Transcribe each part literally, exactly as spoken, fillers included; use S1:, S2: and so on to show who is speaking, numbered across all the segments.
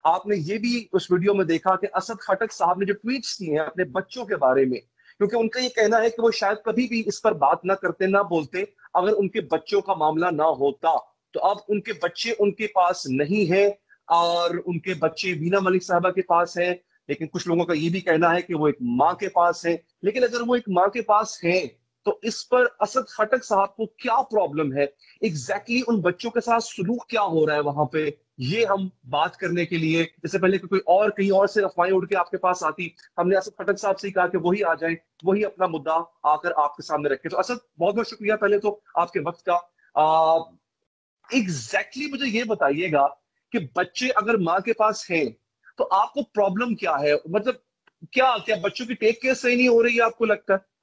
S1: آپ نے یہ بھی اس ویڈیو میں دیکھا کہ اسد خٹک صاحب نے جو ٹویٹس کیے ہیں اپنے بچوں کے بارے میں، کیونکہ ان کا یہ کہنا ہے کہ وہ شاید کبھی بھی اس پر بات نہ کرتے نہ بولتے اگر ان کے بچوں کا معاملہ نہ ہوتا، تو اب ان کے بچے ان کے پاس نہیں ہیں اور ان کے بچے وینا ملک صاحبہ کے پاس ہیں، لیکن کچھ لوگوں کا یہ بھی کہنا ہے کہ وہ ایک ماں کے پاس ہے۔ لیکن اگر وہ ایک ماں کے پاس ہیں تو اس پر اسد خٹک صاحب کو کیا پرابلم ہے؟ ایگزیکٹلی ان بچوں کے ساتھ سلوک کیا ہو رہا ہے وہاں پہ؟ یہ ہم بات کرنے کے لیے، اس سے پہلے کہ کوئی اور کہیں اور سے افواہیں اڑ کے آپ کے پاس آتی، ہم نے اسد خٹک صاحب سے ہی کہا کہ وہی آ جائیں، وہی اپنا مدعا آ کر آپ کے سامنے رکھے۔ تو اسد، بہت بہت شکریہ پہلے تو آپ کے وقت کا۔ ایگزیکٹلی مجھے یہ بتائیے گا کہ بچے اگر ماں کے پاس ہیں تو آپ کو پرابلم کیا ہے؟ مطلب کیا کیا بچوں کی ٹیک کیئر صحیح نہیں ہو رہی ہے آپ کو لگتا ہے؟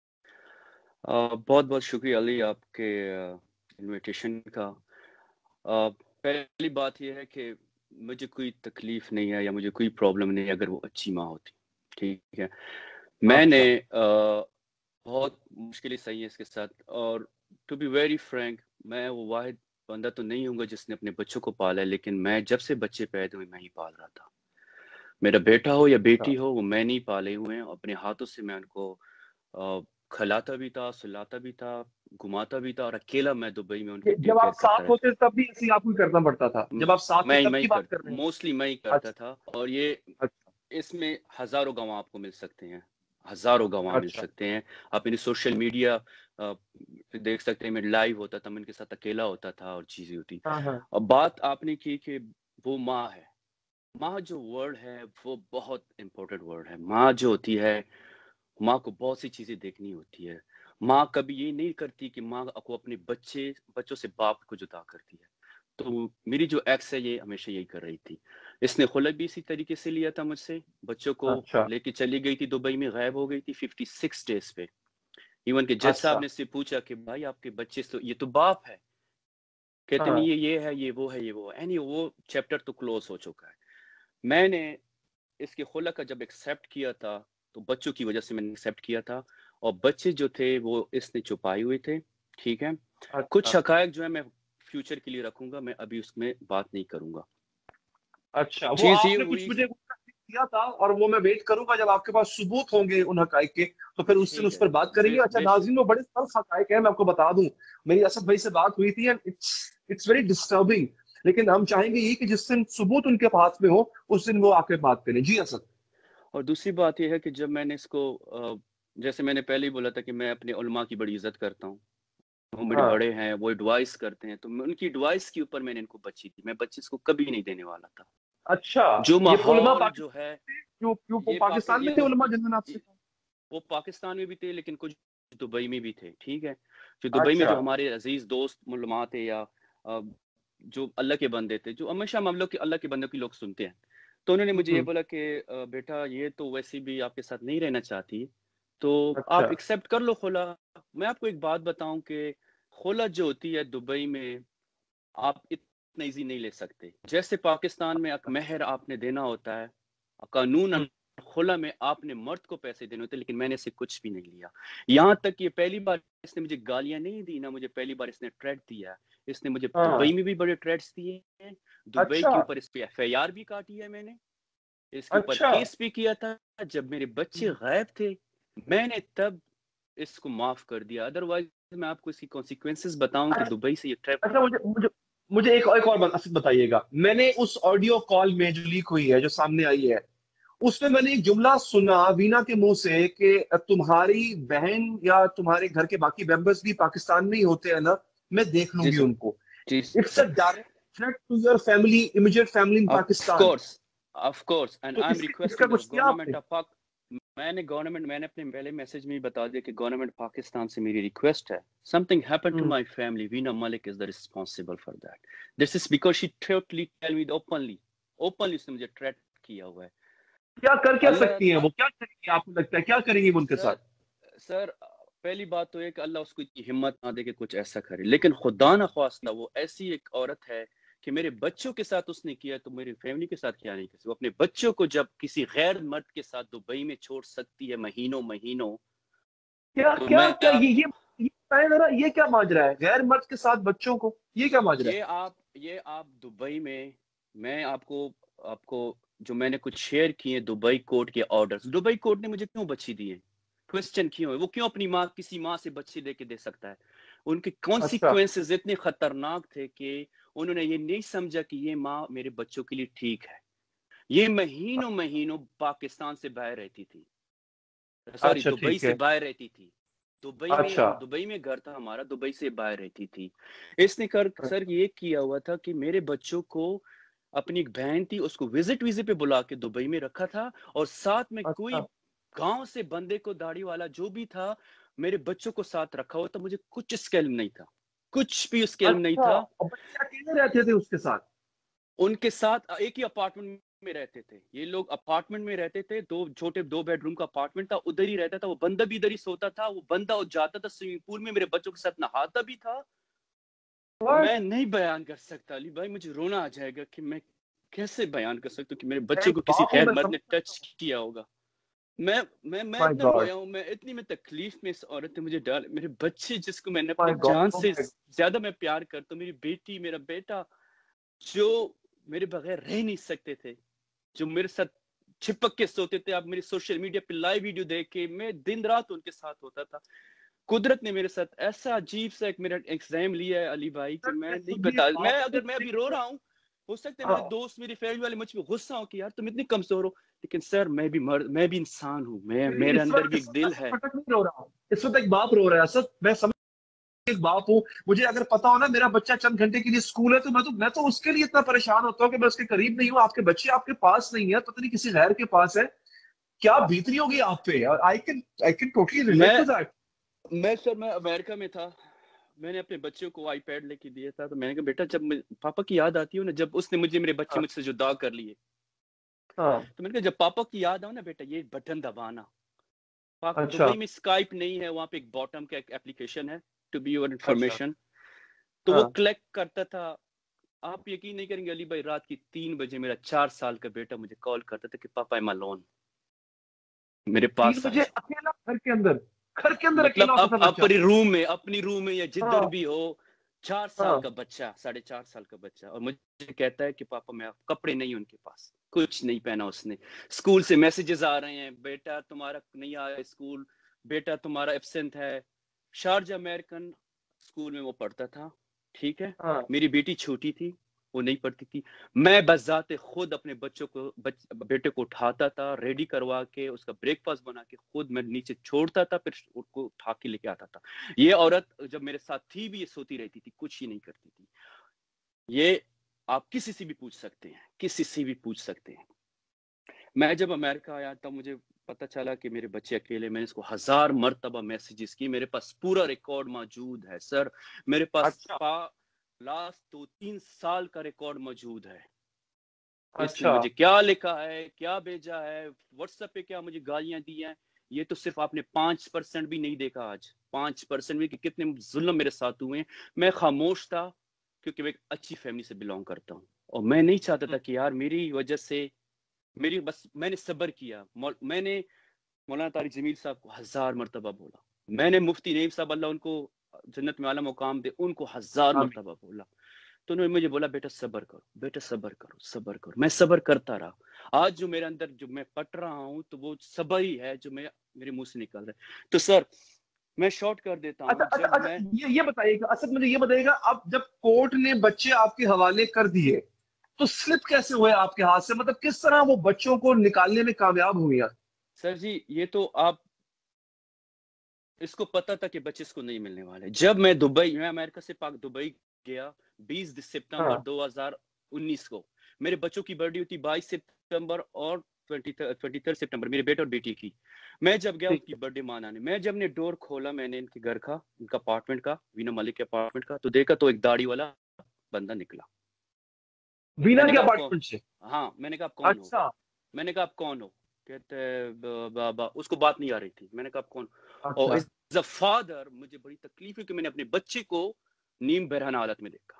S2: بہت بہت شکریہ علی آپ کے انویٹیشن کا۔ پہلی بات یہ ہے کہ مجھے کوئی تکلیف نہیں ہے یا مجھے کوئی پرابلم نہیں ہے اگر وہ اچھی ماں ہوتی، ٹھیک ہے۔ میں نے بہت مشکلیں سہی ہیں اس کے ساتھ، اور ٹو بی ویری فرینک، میں وہ واحد بندہ تو نہیں ہوں گا جس نے اپنے بچوں کو پالا ہے، لیکن میں جب سے بچے پیدا ہوئے میں ہی پال رہا تھا۔ میرا بیٹا ہو یا بیٹی ہو، وہ میں نہیں پالے ہوئے ہیں، اپنے ہاتھوں سے میں ان کو کھلاتا بھی تھا، سلاتا بھی تھا، گھماتا بھی تھا، اور اکیلا میں دبئی میں ان کی
S1: جب
S2: ٹیک کیئر
S1: آپ
S2: کرتا
S1: ساتھ ہوتے
S2: رہتا۔
S1: تب بھی اسی آپ کو کرنا پڑتا تھا؟ جب آپ ساتھ تھے
S2: میں
S1: تب
S2: میں
S1: کی
S2: کر
S1: بات کر رہے ہیں؟
S2: موسٹلی میں ہی کرتا
S1: اچھا
S2: تھا، اور یہ
S1: اچھا
S2: اس میں ہزاروں گواہ آپ کو مل سکتے ہیں، ہزاروں گواہ مل
S1: اچھا
S2: سکتے ہیں۔ آپ میری سوشل میڈیا دیکھ سکتے ہیں، میں لائیو ہوتا تھا، میں ان کے ساتھ اکیلا ہوتا تھا اور چیزیں ہوتی۔
S1: ہاں ہاں
S2: اور بات آپ نے کی کہ وہ ماں ہے، ماں جو ورڈ ہے وہ بہت امپورٹنٹ ورڈ ہے۔ ماں جو ہوتی ہے، ماں کو بہت سی چیزیں دیکھنی ہوتی ہے۔ ماں کبھی یہ نہیں کرتی کہ ماں کو اپنے بچے بچوں سے باپ کو جدا کرتی ہے۔ تو میری جو ایکس ہے یہ ہمیشہ یہی کر رہی تھی۔ اس نے خلع بھی اسی طریقے سے لیا تھا مجھ سے، بچوں کو
S1: اچھا
S2: لے کے چلی گئی تھی دبئی میں، غائب ہو گئی تھی ففٹی سکس ڈیز پہ۔ ایون کہ جج
S1: اچھا
S2: صاحب نے اس سے پوچھا کہ بھائی آپ کے بچے تو یہ تو باپ ہے، کہتے
S1: ہاں
S2: نہیں یہ یہ ہے، یہ وہ ہے، یہ وہ ہے۔ اینی وہ چیپٹر تو کلوز ہو چکا ہے۔ میں نے اس کے خلع کا جب ایکسیپٹ کیا تھا تو بچوں کی وجہ سے میں نے ایکسیپٹ کیا تھا، اور بچے جو تھے وہ اس نے چھپائے ہوئے تھے، ٹھیک ہے۔
S1: اچھا
S2: کچھ حقائق جو ہے میں فیوچر کے لیے رکھوں گا، میں ابھی اس میں بات نہیں کروں گا۔
S1: اچھا وہ
S2: چیز یہ
S1: آپ نے کچھ
S2: ہوئی،
S1: مجھے کیا تھا، اور وہ میں ویٹ کروں گا جب آپ کے پاس ثبوت ہوں گے ان حقائق کے، تو پھر اس دن
S2: ٹھیک
S1: اس
S2: ہے،
S1: پر بات کریں
S2: بے
S1: گے۔ اچھا
S2: بے شک،
S1: ناظرین، وہ بڑے سخت حقائق ہیں، میں آپ کو بتا دوں، میری اسد بھائی سے بات ہوئی تھی، اٹس ویری ڈسٹربنگ، لیکن ہم چاہیں گے یہ کہ جس دن ثبوت ان کے پاس میں ہو اس دن وہ آ کے بات کریں۔ جی اسد۔
S2: اور دوسری بات یہ ہے کہ جب میں نے اس کو جیسے میں نے پہلے ہی بولا تھا کہ میں اپنے علماء کی بڑی عزت کرتا ہوں، وہ میرے
S1: ہاں
S2: بڑے ہیں، وہ ایڈوائس کرتے ہیں، تو میں ان کی ایڈوائس کے اوپر میں نے ان کو بچی دی، میں بچے اس کو کبھی نہیں دینے والا تھا۔
S1: اچھا،
S2: جو
S1: یہ علماء
S2: ماحول جو ہے،
S1: پاکستان سے کیوں کیوں وہ
S2: یہ پاک
S1: پاکستان
S2: یہ
S1: میں تھے علماء جن نے آپ سے
S2: یہ-
S1: کہا؟
S2: وہ پاکستان میں بھی تھے لیکن کچھ دبئی میں بھی تھے، ٹھیک ہے۔ جو دبئی میں
S1: اچھا
S2: جو ہمارے عزیز دوست علماء تھے، یا جو اللہ کے بندے تھے، جو ہمیشہ ہم لوگ کے اللہ کے بندوں کی لوگ سنتے ہیں، تو انہوں نے مجھے یہ بولا کہ بیٹا یہ تو ویسے بھی آپ کے ساتھ نہیں رہنا چاہتی، تو
S1: اچھا
S2: آپ ایکسیپٹ کر لو خلا۔ میں آپ کو ایک بات بتاؤں کہ خلا جو ہوتی ہے دبئی میں آپ اتنا ایزی نہیں لے سکتے۔ جیسے پاکستان میں ایک مہر آپ نے دینا ہوتا ہے، قانون خلا میں آپ نے مرد کو پیسے دینے ہوتے، لیکن میں نے اسے کچھ بھی نہیں لیا۔ یہاں تک کہ پہلی بار اس نے مجھے گالیاں نہیں دی نہ مجھے پہلی بار اس نے ٹریٹ دیا، اس نے مجھے
S1: ہاں
S2: دبئی میں بھی بڑے ٹریٹس دیے ہیں، دبئی
S1: اچھا
S2: کے اوپر اس پہ ایف آئی آر بھی کاٹی ہے میں نے، اس کے اوپر
S1: اچھا
S2: کیس بھی کیا تھا۔ جب میرے بچے غائب تھے میں نے تب اس کو معاف کر دیا، ادروائز میں آپ کو اس کی کانسیکوینسز بتاؤں کہ دبئی سے یہ ٹریپ
S1: اچھا مجھے مجھے مجھے ایک ایک اور بات اسد بتائیے گا۔ میں نے اس آڈیو کال میں جو لیک ہوئی ہے، جو سامنے آئی ہے، اس میں میں نے ایک جملہ سنا وینا کے منہ سے کہ تمہاری بہن یا تمہارے گھر کے باقی ممبرز بھی پاکستان میں ہی ہوتے ہیں نا، میں دیکھ لوں
S2: جی
S1: گی
S2: سر،
S1: ان کو۔
S2: جی
S1: it's
S2: sir,
S1: a direct threat to your family, immediate family in
S2: of
S1: Pakistan.
S2: Course, of course, and
S1: تو
S2: آئی ایم
S1: اس اس کا
S2: ریکویسٹنگ
S1: کچھ کیا آپ نے؟
S2: گورنمنٹ آف پاک، میں نے گورنمنٹ میں نے اپنے پہلے میسج میں ہی بتا دیا کہ گورنمنٹ پاکستان سے میری ریکویسٹ ہے، something happened to
S1: ہوں،
S2: my family, Veena Malik is the responsible for that. This is because she totally tell me openly, openly اس نے مجھے تھریٹ کیا ہوا ہے۔
S1: کیا کر کیا
S2: اللہ
S1: سکتی ہیں وہ؟ کیا کریں گی؟ آپ کو لگتا ہے کیا کریں گی وہ ان کے
S2: سر
S1: ساتھ؟
S2: سر پہلی بات تو یہ کہ اللہ اس کو اتنی ہمت نہ دے کہ کچھ ایسا کرے، لیکن خدا نہ خواستہ وہ ایسی ایک عورت ہے کہ میرے بچوں کے ساتھ اس نے کیا تو میری فیملی کے ساتھ کیا نہیں کیا۔ وہ اپنے بچوں کو جب کسی غیر مرد کے ساتھ دبئی میں چھوڑ سکتی ہے مہینوں مہینوں،
S1: کیا
S2: تو
S1: کیا
S2: میں
S1: کیا
S2: آپ
S1: یہ یہ یہ بتائیں ذرا، یہ کیا ماجرا ہے غیر مرد کے ساتھ بچوں کو؟ یہ کیا ماجرا ہے؟
S2: یہ آپ یہ آپ دبئی میں، میں آپ کو آپ کو جو میں نے کچھ شیئر کیے دبئی کورٹ کے آرڈرز، دبئی کورٹ نے مجھے کیوں بچی دی ہے؟ کوسچن کیوں ہے؟ وہ کیوں اپنی ماں کسی ماں سے بچی لے کے دے سکتا ہے؟ ان کے کانسیکوینسز اتنے خطرناک تھے کہ انہوں نے یہ نہیں سمجھا کہ یہ ماں میرے بچوں کے لیے ٹھیک ہے. یہ مہینوں مہینوں پاکستان سے باہر رہتی تھی، سوری دبئی سے باہر رہتی تھی. دبئی میں دبئی میں گھر تھا ہمارا، دبئی سے باہر رہتی تھی. اس نے کر سر یہ کیا ہوا تھا کہ میرے بچوں کو، اپنی ایک بہن تھی اس کو وزٹ ویزے پہ بلا کے دبئی میں رکھا تھا، اور ساتھ میں کوئی گاؤں سے بندے کو داڑھی والا جو بھی تھا میرے بچوں کو ساتھ رکھا ہوا تھا. مجھے کچھ اس کے علم نہیں تھا، کچھ بھی اس کے علم نہیں تھا.
S1: بچے اکیلے رہتے تھے اس کے ساتھ؟
S2: ان کے ساتھ ایک ہی اپارٹمنٹ میں رہتے تھے یہ لوگ، اپارٹمنٹ میں رہتے تھے، دو چھوٹے دو بیڈ روم کا اپارٹمنٹ تھا، ادھر ہی رہتا تھا. وہ بندہ بھی ادھر ہی سوتا تھا، وہ بندہ جاتا تھا سوئمنگ پول میں، میرے بچوں کے ساتھ نہاتا بھی تھا. میں نہیں بیان کر سکتا علی بھائی، مجھے رونا آ جائے گا کہ میں کیسے بیان کر سکتا ہوں کہ میرے بچوں کو کسی غیر مرد نے ٹچ کیا ہوگا. میں میں میں اتنا رویا ہوں، میں اتنی میں تکلیف میں اس عورت نے مجھے ڈال. میرے بچے جس کو میں نے اپنی جان سے زیادہ میں پیار کرتا ہوں، میری بیٹی میرا بیٹا جو میرے بغیر رہ نہیں سکتے تھے، جو میرے ساتھ چھپک کے سوتے تھے. آپ میری سوشل میڈیا پہ لائیو ویڈیو دیکھ کے میں دن رات ان کے ساتھ ہوتا تھا. قدرت نے میرے ساتھ ایسا عجیب سا ایک میرا ایگزام لیا ہے علی بھائی کہ میں نہیں بتا. میں اگر میں ابھی رو رہا ہوں، ہو سکتا ہے میرے دوست میری فیملی والے مجھ پہ غصہ ہو کہ یار تم اتنی کمزور ہو، لیکن سر میں بھی مرد، میں بھی انسان ہوں، میں میرے اندر بھی ایک دل ہے.
S1: اس وقت ایک باپ رو رہا ہے اسد، میں سمجھ ایک باپ ہوں. مجھے اگر پتا ہو نا میرا بچہ چند گھنٹے کے لیے اسکول ہے تو میں تو میں تو اس کے لیے اتنا پریشان ہوتا ہوں کہ میں اس کے قریب نہیں ہوں. آپ کے بچے آپ کے پاس نہیں ہے، پتہ نہیں کسی غیر کے پاس ہے. کیا بیتری ہوگی آپ پہ؟ I can I can totally relate to that.
S2: میں سر میں امریکہ میں تھا، میں نے اپنے بچوں کو آئی پیڈ لے کے دیا تھا، تو میں نے کہا بیٹا جب پاپا کی یاد آتی ہو نا، جب اس نے مجھے میرے بچے مجھ سے جدا کر لیے، تو میں نے کہا جب پاپا کی یاد آؤ نا بیٹا یہ بٹن دبانا. دبئی میں اسکائپ نہیں ہے، وہاں پہ ایک باٹم کا ایک اپلیکیشن ہے ٹو بی یور انفارمیشن، تو وہ کلیکٹ کرتا تھا. آپ یقین نہیں کریں گے علی بھائی، رات کی تین بجے میرا چار سال کا بیٹا مجھے کال کرتا تھا کہ پاپا ایم الون، میرے پاس آ جاؤ.
S1: اکیلا گھر کے اندر گھر کے اندر
S2: مطلب
S1: اکیلا ہوتا تھا بچہ،
S2: اپنی روم میں اپنی روم میں یا جدھر بھی ہو. چار سال کا بچہ، ساڑھے چار سال کا بچہ، اور مجھے کہتا ہے کہ پاپا میں کپڑے نہیں ان کے پاس، کچھ نہیں پہنا اس نے. اسکول سے میسیجز آ رہے ہیں بیٹا تمہارا نہیں آیا اسکول، بیٹا تمہارا ایبسنٹ ہے. شارجہ امریکن اسکول میں وہ پڑھتا تھا، ٹھیک ہے. میری بیٹی چھوٹی تھی، وہ نہیں پڑھتی تھی. میں بذات خود اپنے بچوں کو بچ, بیٹے کو اٹھاتا تھا، ریڈی کروا کے اس کا بریک فاسٹ بنا کے خود میں نیچے چھوڑتا تھا، پھر اس کو اٹھا کے لے کے آتا تھا. یہ عورت جب میرے ساتھ تھی بھی یہ سوتی رہتی تھی، کچھ ہی نہیں کرتی تھی. یہ آپ کسی سے بھی پوچھ سکتے ہیں، کسی سے بھی پوچھ سکتے ہیں. میں جب امریکہ آیا تھا مجھے پتہ چلا کہ میرے بچے اکیلے، میں نے اس کو ہزار مرتبہ میسیجز کی. میرے پاس پورا ریکارڈ موجود ہے سر، میرے پاس لاسٹ دو تین سال کا ریکارڈ موجود ہے. اس نے مجھے کیا لکھا ہے، کیا بھیجا ہے، واٹس ایپ پہ کیا مجھے گالیاں دی ہیں. یہ تو صرف آپ نے پانچ پرسنٹ بھی نہیں دیکھا آج، پانچ پرسنٹ بھی کہ کتنے ظلم میرے ساتھ ہوئے ہیں. میں خاموش تھا کیونکہ میں ایک اچھی فیملی سے بلانگ کرتا ہوں، اور میں نہیں چاہتا تھا کہ یار میری وجہ سے میری بس میں نے صبر کیا. میں نے مولانا طارق جمیل صاحب کو ہزار مرتبہ بولا، میں نے مفتی نعیم صاحب اللہ ان کو جنت میں اعلیٰ مقام دے ان کو ہزار مرتبہ بولا. تو انہوں نے مجھے بولا بیٹا صبر کرو، بیٹا صبر کرو صبر کرو. میں صبر کرتا رہا. آج جو میرے اندر جو میں پٹ رہا ہوں تو وہ صبر ہی ہے جو میں میرے منہ سے نکل رہا ہے. تو سر میں شارٹ کر دیتا ہوں. جب میں
S1: یہ بتائیے گا اسد، مجھے یہ بتائیے گا، اب جب کورٹ نے بچے آپ کے حوالے کر دیے تو سلپ کیسے ہوئے آپ کے ہاتھ سے؟ مطلب کس طرح وہ بچوں کو نکالنے میں کامیاب ہوئی؟
S2: سر جی یہ تو آپ اس کو پتا تھا کہ بچے اس کو نہیں ملنے والے. جب میں دبئی میں امریکہ سے پاک دبئی گیا بیس ستمبر دو ہزار انیس کو، میرے بچوں کی برتھ ڈے ہوتی بائیس ستمبر اور تیئیس ستمبر میرے بیٹے اور بیٹی کی. میں جب گیا ان کی برتھ ڈے منانے، میں جب نے ڈور کھولا میں نے ان کے گھر کا، ان کا اپارٹمنٹ کا، وینا ملک کے اپارٹمنٹ کا، تو دیکھا تو ایک داڑھی والا بندہ نکلا.
S1: وینا کے اپارٹمنٹ سے؟
S2: ہاں. میں نے کہا آپ کون ہو؟ میں نے کہا آپ کون ہو؟ کہتے بابا، اس کو بات نہیں آ رہی تھی. میں نے کہا آپ کون؟ اور ایز اے فادر مجھے بڑی تکلیف ہے کہ میں نے اپنے بچے کو نیم بہران حالت میں دیکھا.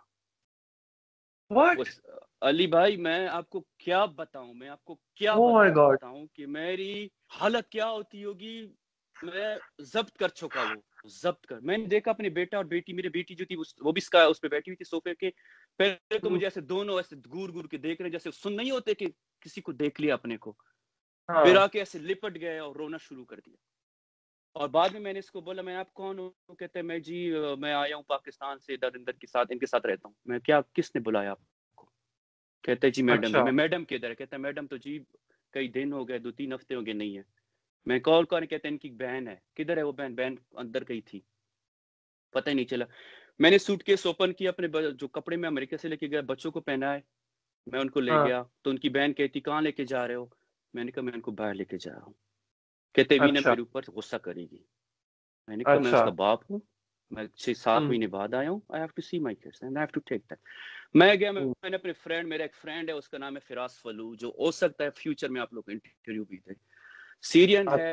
S2: علی بھائی میں آپ کو کیا بتاؤں، میں آپ کو کیا بتاؤں کہ میری حالت کیا ہوتی ہوگی. میں ضبط کر چکا، وہ ضبط کر. میں نے دیکھا اپنے بیٹا اور بیٹی, میری بیٹی جو تھی وہ بھی اس پہ بیٹھی ہوئی تھی صوفے کے, پہلے تو مجھے ایسے دونوں ایسے گور گور کے دیکھ رہے جیسے سن نہیں ہوتے کہ کسی کو دیکھ لیا اپنے کو, پھر آ کے ایسے لپٹ گئے اور رونا شروع کر دیا. اور بعد میں میں نے اس کو بولا میں آپ کون ہوں؟ کہتے ہیں میں جی میں آیا ہوں پاکستان سے, دردر کے ساتھ ان کے ساتھ رہتا ہوں. میں کیا کس نے بلایا آپ کو؟ کہتے ہیں جی میڈم نے. میں میڈم کدھر ہے؟ کہتا ہے میڈم تو جی کئی دن ہو گئے, دو تین ہفتے ہو گئے نہیں ہے. میں کال کر, کہتے ہیں ان کی بہن ہے. کدھر ہے وہ بہن؟ بہن اندر گئی تھی, پتہ ہی نہیں چلا. میں نے سوٹ کیس اوپن کیا, اپنے جو کپڑے میں امریکہ سے لے کے گیا بچوں کو پہنائے, میں ان کو لے گیا تو ان کی بہن کہتی کہاں لے کے جا رہے ہو؟ میں نے کہا میں ان کو باہر لے کے جا رہا ہوں. کہتے وینا میرے اوپر غصہ کرے گی. میں نے کہا میں اس کا باپ ہوں, میں چھ سات مہینے بعد آیا ہوں. I have to see my kids and I have to take that. میں گیا, میں نے اپنے فرینڈ, میرا ایک فرینڈ ہے اس کا نام ہے فراز فلو, جو ہو سکتا ہے فیوچر میں آپ لوگ انٹرویو بھی دیں. سیرین ہے,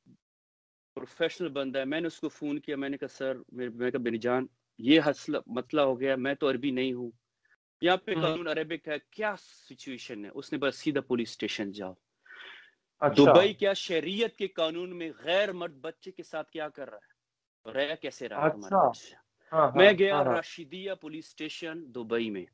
S2: پروفیشنل بندہ ہے. میں نے اس کو فون کیا, میں نے کہا سر, میں کہا میری جان یہ مسئلہ ہو گیا, میں تو عربی نہیں ہوں, یہاں پہ قانون عربک ہے, کیا سچویشن ہے؟ اس نے بس سیدھا پولیس اسٹیشن جاؤ. دبئی کیا شریعت کے قانون میں غیر مرد بچے کے ساتھ کیا کر رہا ہے, رہ کیسے رہا ہے تمہارا بچہ؟ میں گیا راشدیہ پولیس اسٹیشن دبئی میں.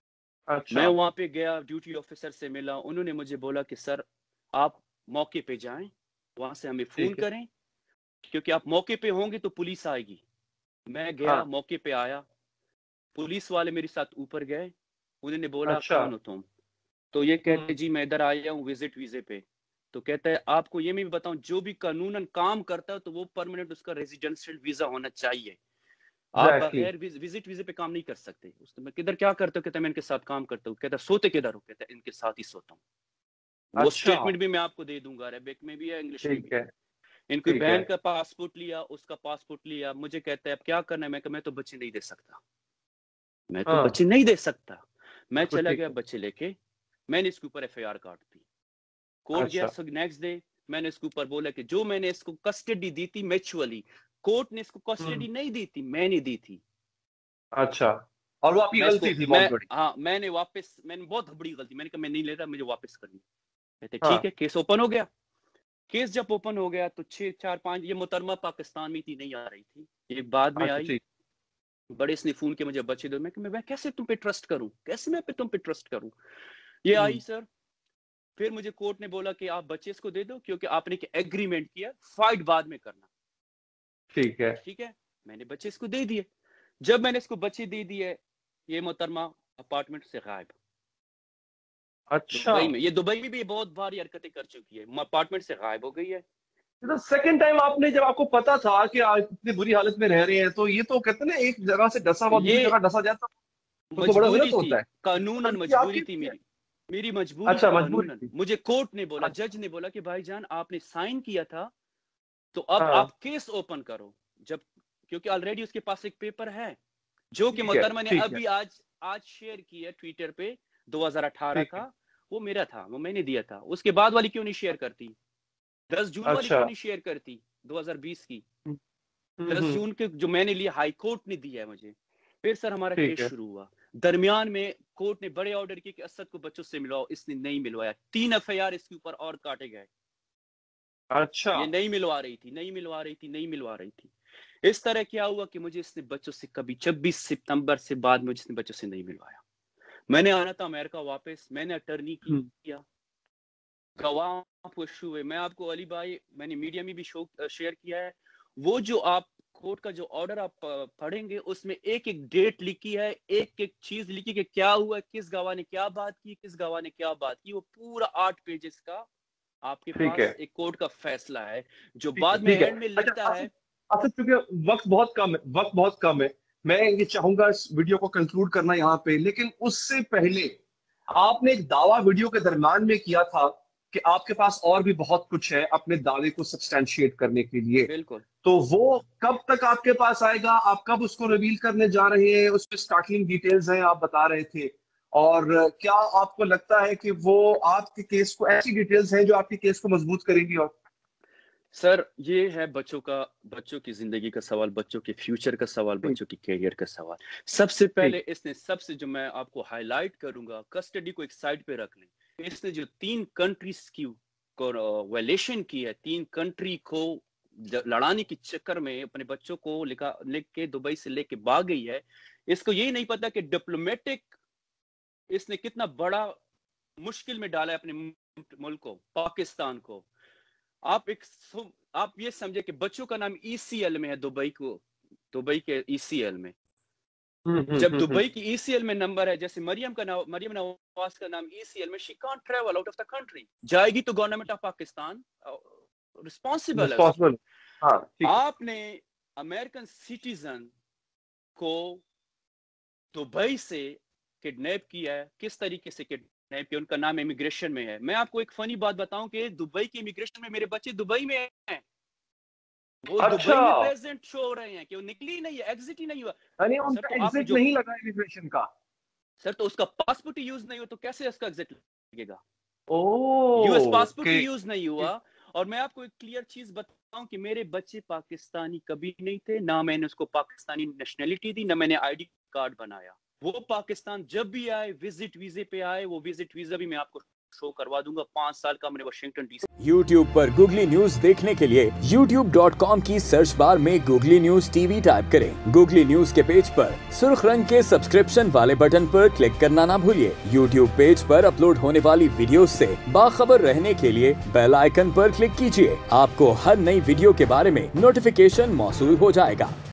S2: میں وہاں پہ گیا, ڈیوٹی آفیسر سے ملا. انہوں نے مجھے بولا کہ سر آپ موقع پہ جائیں, وہاں سے ہمیں فون کریں, کیونکہ آپ موقع پہ ہوں گے تو پولیس آئے گی. میں گیا, موقع پہ آیا, پولیس والے میرے ساتھ اوپر گئے. انہوں نے بولا کون ہو تم؟ تو یہ کہتے جی میں ادھر آیا ہوں وزٹ ویزے پہ. تو کہتا ہے آپ کو یہ میں بھی بتاؤں, جو بھی قانوناً کام کرتا ہے تو وہ پرماننٹ اس کا ریزیڈنشل ویزا ہونا چاہیے. آپ بغیر وزٹ ویزے پہ کام نہیں کر سکتے. اس میں کدھر کیا کرتے ہو؟ کہتا ہے میں ان کے ساتھ کام کرتا ہوں. کہتا ہے سوتے کدھر ہو؟ کہتا ہے ان کے ساتھ ہی سوتا ہوں. وہ اسٹیٹمنٹ بھی میں آپ کو دے دوں گا, عربک میں بھی ہے, انگلش میں بھی ہے. ان کی بہن کا پاسپورٹ لیا, اس کا پاسپورٹ لیا. مجھے کہتا ہے اب کیا کرنا ہے؟ میں کہ میں تو بچے نہیں دے سکتا, میں تو بچے نہیں دے سکتا. میں چلا گیا بچے لے کے, میں نے اس کے اوپر ایف آئی آر کاٹ دی. کورٹ گیا نیکسٹ ڈے, میں نے اس کے اوپر بولا کہ جو میں نے اس کو کسٹڈی دی تھی میچولی, کورٹ نے اس کو کسٹڈی نہیں دی تھی, میں نے دی تھی.
S1: اچھا, اور وہ آپ کی غلطی تھی بہت بڑی.
S2: ہاں, میں نے واپس, میں نے بہت بڑی غلطی, میں نے کہا میں نہیں لیتا, مجھے واپس کرنی. کہتے ٹھیک ہے. کیس اوپن ہو گیا. کیس جب اوپن ہو گیا تو چھ چار پانچ, یہ محترمہ پاکستان میں تھی, نہیں آ رہی تھی, یہ بعد میں آئی. بڑے اس نے فون کیا مجھے بچے دو. میں کہ میں کیسے تم پہ ٹرسٹ کروں, کیسے میں پہ تم پہ ٹرسٹ کروں؟ یہ آئی سر. پھر مجھے کورٹ نے بولا کہ آپ بچے اس کو دے دو, کیونکہ آپ نے ایگریمنٹ کیا, فائٹ بعد میں کرنا.
S1: ٹھیک ہے
S2: ٹھیک ہے, میں نے بچے اس کو دے دیے. جب میں نے اس کو بچے دے دیے, یہ محترمہ اپارٹمنٹ سے غائب.
S1: اچھا,
S2: دبئی میں, یہ دبئی میں بھی بہت باری حرکتیں کر چکی ہے, اپارٹمنٹ سے غائب ہو گئی ہے.
S1: سیکنڈ ٹائم آپ نے, جب آپ کو پتا تھا کہ آپ اتنی بری حالت میں رہ رہے ہیں, تو یہ تو کہتے ہیں نا ایک جگہ سے ڈسا ہوا دوسری جگہ ڈسا جاتا, تو تو بڑا غلط ہوتا ہے.
S2: قانوناً مجبوری تھی میری, میری مجبوری تھی قانوناً. مجھے کورٹ نے بولا, جج نے بولا کہ بھائی جان آپ نے سائن کیا تھا, تو اب آپ کیس اوپن کرو. جب کیونکہ آلریڈی اس کے پاس ایک پیپر ہے, جو کہ محترمہ نے ابھی آج آج شیئر کی ہے ٹویٹر پہ, دو ہزار اٹھارہ کا, وہ میرا تھا, وہ میں نے دیا تھا. اس کے بعد والی کیوں نہیں شیئر کرتی؟ دس جون والی کیوں نہیں شیئر کرتی دو ہزار بیس کی؟ دس جون کے جو میں نے لیا, ہائی کورٹ نے دیا ہے مجھے. پھر سر ہمارا کیس شروع ہوا. درمیان میں کورٹ نے بڑے آرڈر کیے کہ اسد کو بچوں سے ملواؤ, اس نے نہیں ملوایا. تین ایف آئی آر اس کے اوپر اور کاٹے گئے.
S1: اچھا,
S2: یہ نہیں ملوا رہی تھی, نہیں ملوا رہی تھی, نہیں ملوا رہی تھی. اس طرح کیا ہوا کہ مجھے اس نے بچوں سے کبھی چھبیس ستمبر سے بعد میں جس نے بچوں سے نہیں ملوایا. میں نے آنا تھا امریکہ واپس, میں نے اٹرنی کیا, گواہ پوش ہوئے. میں آپ کو علی بھائی, میں نے میڈیا میں بھی شو شیئر کیا ہے, وہ جو آپ کورٹ کا جو آرڈر آپ پڑھیں گے, اس میں ایک ایک ڈیٹ لکھی ہے, ایک ایک چیز لکھی کہ کیا ہوا, کس گواہ نے کیا بات کی, کس گواہ نے کیا بات کی. وہ پورا آٹھ پیجز کا آپ کے پاس ایک کورٹ کا فیصلہ ہے, جو بعد میں اینڈ میں لکھتا ہے.
S1: اسد, چونکہ وقت بہت کم ہے, وقت بہت کم ہے, میں یہ چاہوں گا اس ویڈیو کو کنکلوڈ کرنا یہاں پہ, لیکن اس سے پہلے آپ نے ایک دعویٰ ویڈیو کے درمیان میں کیا تھا کہ آپ کے پاس اور بھی بہت کچھ ہے اپنے دعوے کو سبسٹینشیٹ کرنے کے لیے.
S2: بالکل.
S1: تو وہ کب تک آپ کے پاس آئے گا؟ آپ کب اس کو ریویل کرنے جا رہے ہیں؟ اس میں اسٹارٹنگ ڈیٹیلز ہیں, آپ بتا رہے تھے. اور کیا آپ کو لگتا ہے کہ وہ آپ کے کیس کو, ایسی ڈیٹیلز ہیں جو آپ کے کیس کو مضبوط کریں گی؟ اور
S2: سر یہ ہے بچوں کا, بچوں کی زندگی کا سوال, بچوں کے فیوچر کا سوال, بچوں کی کیریئر کا سوال. سب سے پہلے اس نے, سب سے جو میں آپ کو ہائی لائٹ کروں گا, کسٹڈی کو ایک سائڈ پہ رکھ لیں. اس نے جو تین کنٹریز کی وائلیشن کی ہے, تین کنٹری کو लड़ाने के चक्कर में अपने बच्चों को लिखा लेके दुबई से लेके भाग गई है। इसको यही नहीं पता कि डिप्लोमेटिक इसने कितना बड़ा मुश्किल में डाला है अपने मुल्क को, पाकिस्तान को। आप एक आप ये समझे कि बच्चों का नाम ईसीएल में है, दुबई को, दुबई के ईसीएल में। जब दुबई की ईसीएल में नंबर है, जैसे मरियम का नाम, मरियम नवाज का नाम ईसीएल में, she can't travel out of the country. जाएगी तो गवर्नमेंट ऑफ पाकिस्तान रिस्पॉन्सिबल है।
S1: हाँ,
S2: आपने अमेरिकन सिटीजन को दुबई से किडनैप किया है। किस तरीके से किडनैप किया? उनका नाम इमिग्रेशन में है। मैं आपको एक फनी बात बताऊं कि दुबई की इमिग्रेशन में मेरे बच्चे दुबई में हैं, वो
S1: अच्छा।
S2: दुबई में प्रेजेंट शो हो रहे हैं कि वो निकली नहीं है, एग्जिट ही नहीं हुआ।
S1: यानी उनका
S2: तो
S1: एग्जिट
S2: जो,
S1: नहीं लगा इमिग्रेशन का।
S2: सर तो उसका पासपोर्ट ही यूज नहीं हो तो कैसे उसका एग्जिट लगेगा?
S1: ओह,
S2: यूएस पासपोर्ट ही यूज नहीं हुआ। और मैं आपको एक क्लियर चीज बताऊं कि मेरे बच्चे पाकिस्तानी कभी नहीं थे, ना मैंने उसको पाकिस्तानी नेशनैलिटी दी, ना मैंने आईडी कार्ड बनाया। वो पाकिस्तान जब भी आए विजिट वीजे पे आए, वो विजिट वीजा भी मैं आपको शो करवा दूंगा। पांच साल का मैंने वाशिंगटन डीसी।
S3: यूट्यूब पर गूगली न्यूज देखने के लिए यूट्यूब डॉट कॉम की सर्च बार में गूगली न्यूज टीवी टाइप करें। गूगली न्यूज के पेज पर सुर्ख रंग के सब्सक्रिप्शन वाले बटन पर क्लिक करना ना भूलिए। यूट्यूब पेज पर अपलोड होने वाली वीडियो से बाखबर रहने के लिए बेल आइकन पर क्लिक कीजिए। आपको हर नई वीडियो के बारे में नोटिफिकेशन मौसूल हो जाएगा।